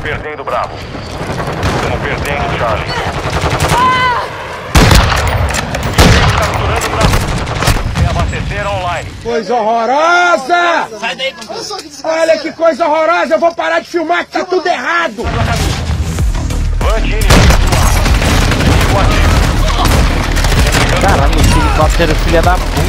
perdendo o Bravo. Estamos perdendo o Charlie. Capturando o Bravo. Reabastecer online. Coisa horrorosa! Sai daí, olha que coisa horrorosa! Eu vou parar de filmar que tá tudo errado! Vante inimigo ativo. Caralho, esse helicóptero filha da puta.